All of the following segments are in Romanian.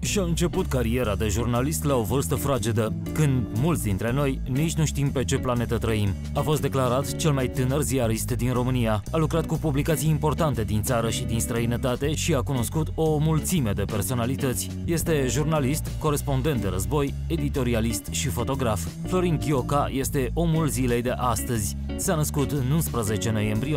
și-a început cariera de jurnalist la o vârstă fragedă, când mulți dintre noi nici nu știm pe ce planetă trăim. A fost declarat cel mai tânăr ziarist din România, a lucrat cu publicații importante din țară și din străinătate și a cunoscut o mulțime de personalități. Este jurnalist, corespondent de război, editorialist și fotograf. Florin Chioca este omul zilei de astăzi. S-a născut în 11 noiembrie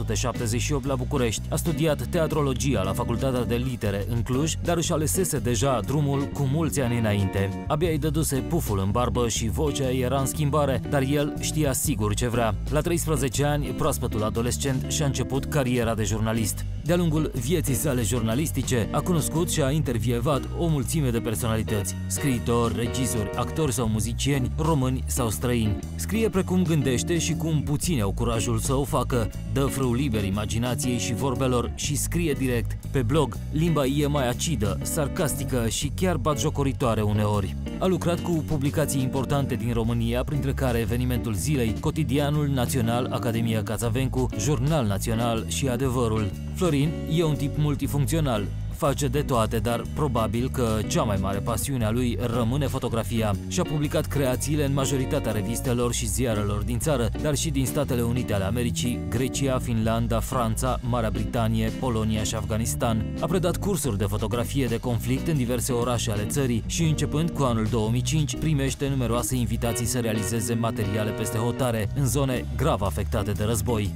1978 la București. A studiat teatrologia la Facultatea de Litere în Cluj, dar își alesese deja drumul cu mulți ani înainte. Abia îi dăduse puful în barbă și vocea era în schimbare, dar el știa sigur ce vrea. La 13 ani, proaspătul adolescent și-a început cariera de jurnalist. De-a lungul vieții sale jurnalistice, a cunoscut și a intervievat o mulțime de personalități, scriitori, regizori, actori sau muzicieni, români sau străini. Scrie precum gândește și cum puțini au curajul să o facă, dă frâu liber imaginației și vorbelor și scrie direct. Pe blog, limba e mai acidă, sarcastică și chiar batjocoritoare uneori. A lucrat cu publicații importante din România, printre care Evenimentul Zilei, Cotidianul Național, Academia Cațavencu, Jurnal Național și Adevărul. Florin e un tip multifuncțional. Face de toate, dar probabil că cea mai mare pasiune a lui rămâne fotografia. Și-a publicat creațiile în majoritatea revistelor și ziarelor din țară, dar și din Statele Unite ale Americii, Grecia, Finlanda, Franța, Marea Britanie, Polonia și Afganistan. A predat cursuri de fotografie de conflict în diverse orașe ale țării și, începând cu anul 2005, primește numeroase invitații să realizeze materiale peste hotare, în zone grav afectate de război.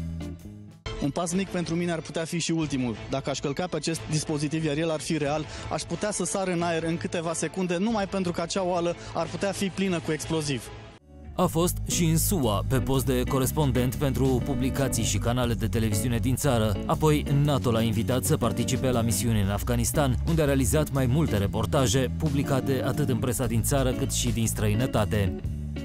Un pas mic pentru mine ar putea fi și ultimul. Dacă aș călca pe acest dispozitiv, iar el ar fi real, aș putea să sar în aer în câteva secunde, numai pentru că acea oală ar putea fi plină cu exploziv. A fost și în SUA, pe post de corespondent pentru publicații și canale de televiziune din țară. Apoi, NATO l-a invitat să participe la misiuni în Afganistan, unde a realizat mai multe reportaje, publicate atât în presa din țară cât și din străinătate.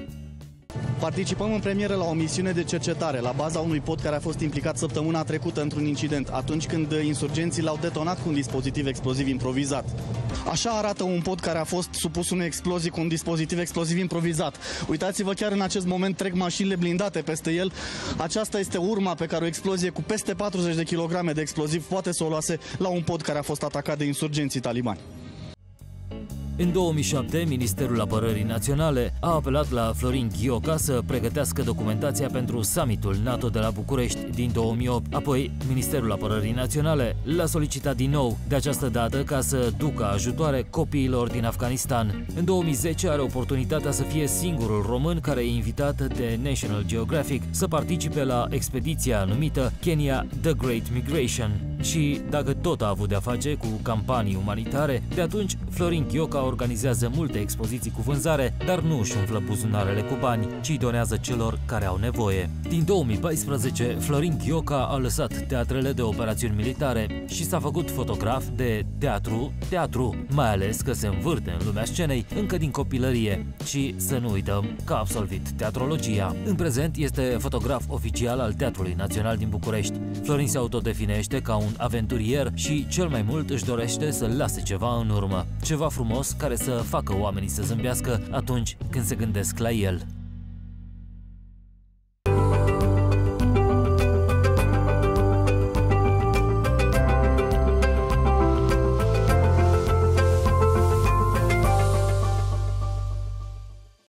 Participăm în premieră la o misiune de cercetare la baza unui pod care a fost implicat săptămâna trecută într-un incident, atunci când insurgenții l-au detonat cu un dispozitiv exploziv improvizat. Așa arată un pod care a fost supus unei explozii cu un dispozitiv exploziv improvizat. Uitați-vă, chiar în acest moment trec mașinile blindate peste el. Aceasta este urma pe care o explozie cu peste 40 de kilograme de exploziv poate să o luase la un pod care a fost atacat de insurgenții talibani. În 2007, Ministerul Apărării Naționale a apelat la Florin Chioca să pregătească documentația pentru summitul NATO de la București din 2008. Apoi, Ministerul Apărării Naționale l-a solicitat din nou, de această dată ca să ducă ajutoare copiilor din Afganistan. În 2010 are oportunitatea să fie singurul român care e invitat de National Geographic să participe la expediția numită Kenya The Great Migration. Și dacă tot a avut de-a face cu campanii umanitare, de atunci Florin Chioca organizează multe expoziții cu vânzare, dar nu își umflă buzunarele cu bani, ci donează celor care au nevoie. Din 2014, Florin Chioca a lăsat teatrele de operațiuni militare și s-a făcut fotograf de teatru, mai ales că se învârte în lumea scenei încă din copilărie. Și să nu uităm că a absolvit teatrologia. În prezent este fotograf oficial al Teatrului Național din București. Florin se autodefinește ca un aventurier și cel mai mult își dorește să lase ceva în urmă, ceva frumos care să facă oamenii să zâmbească atunci când se gândesc la el.